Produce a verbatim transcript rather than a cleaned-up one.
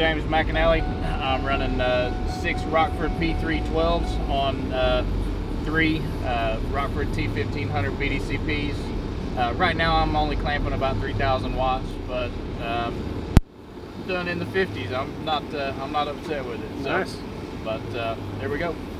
James McAnally. I'm running uh, six Rockford P three twelves on uh, three uh, Rockford T fifteen hundred B D C P's. Uh, right now I'm only clamping about three thousand watts, but um, done in the fifties. I'm not uh, I'm not upset with it. So, nice. But uh, there we go.